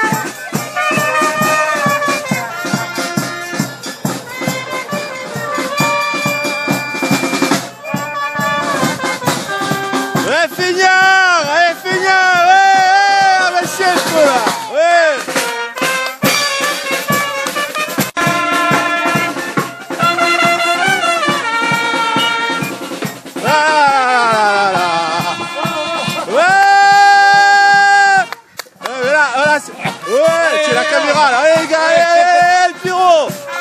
Ouais, feignard! Allez, feignard! Ouais, ouais, monsieur, je peux là! Ouais! Ah là là là! Ouais! Voilà, voilà, ouais, c'est la caméra là! Allez, les gars, allez, allez, allez, le pyro!